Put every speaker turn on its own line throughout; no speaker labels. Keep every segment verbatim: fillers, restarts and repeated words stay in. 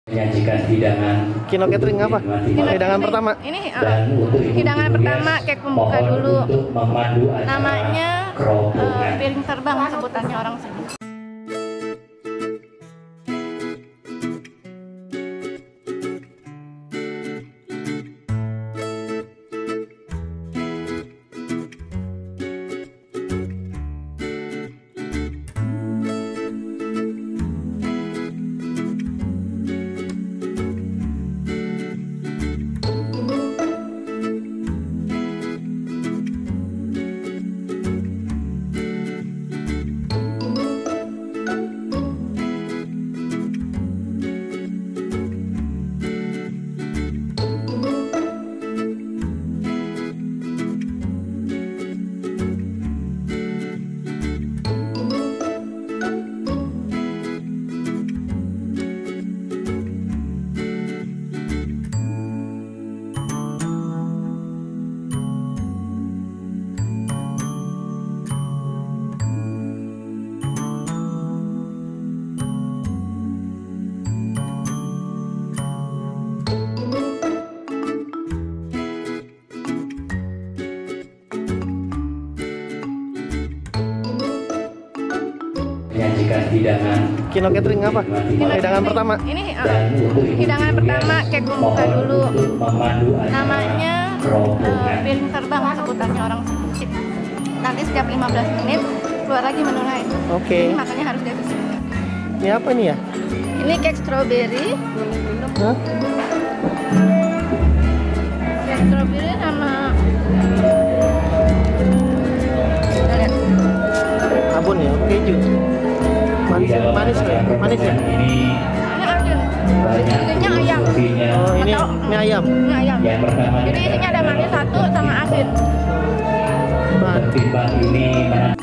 menyajikan hidangan
Kino Catering apa? Hidangan pertama.
Ini uh, hidangan pertama kek pembuka dulu. Namanya uh, piring terbang sebutannya orang sini.
menyajikan hidangan
Kino Catering apa? Hidangan pertama.
Ini uh, hidangan pertama kek pembuka dulu. Namanya uh, piring terbang sebutannya orang sini. Nanti setiap lima belas menit keluar lagi menu lain.
Oke. Okay.
Makanya harus dihabisin.
Ini apa nih ya?
Ini kek strawberry.
Hah?
Kek strawberry sama kita lihat.
Abon ya, keju. Manis, manis ya, manis ya.
Ini
Ini asin. Isinya ayam.
Oh, ini
Atau,
mie ayam.
Mie ayam.
yang pertama.
Jadi isinya ada manis satu sama asin.
Ketimbang ini mana?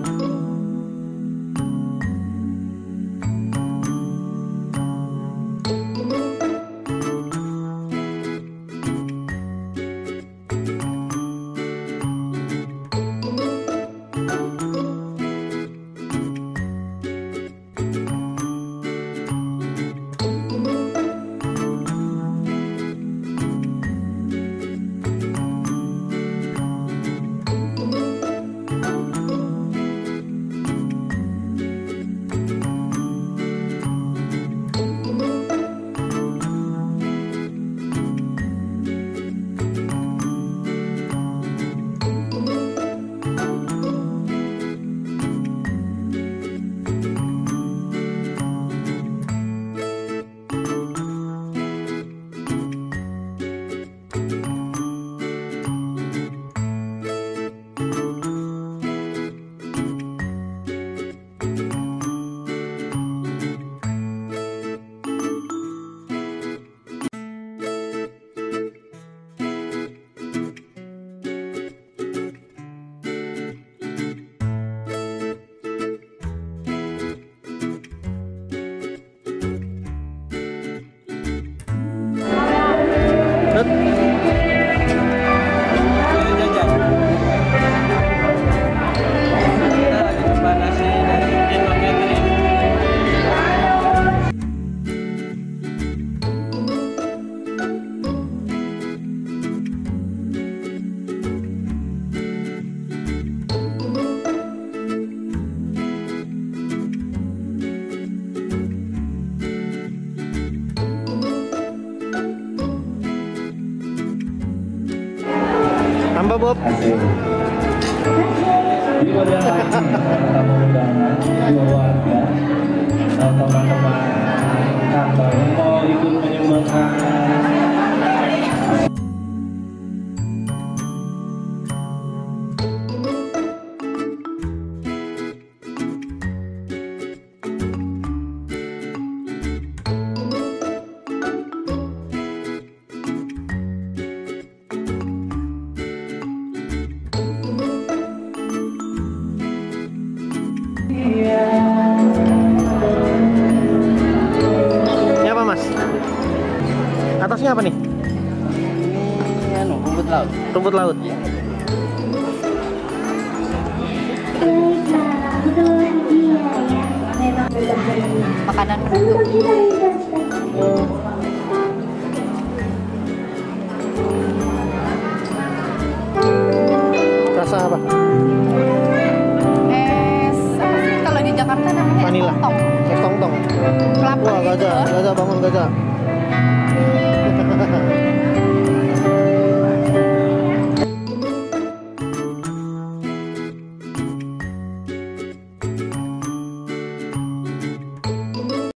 Tambah Bob.
Jadi pada tamu undangan dua warga atau teman-teman kantor yang mau ikut menyumbangkan
Ini apa Mas? Atasnya apa nih?
Ini anu, rumput laut.
Rumput laut.
Makanan penutup.
Rasa apa?
Es apa sih kalau di Jakarta namanya?
Vanilla.
Es tong.
Es tong-tong.
Kelapa
Wah,
gitu.
gajah, gajah bangun gajah.